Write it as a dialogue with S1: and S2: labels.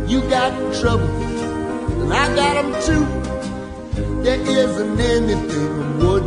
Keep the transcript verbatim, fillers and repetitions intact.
S1: You got trouble, and I got them too. There isn't anything I would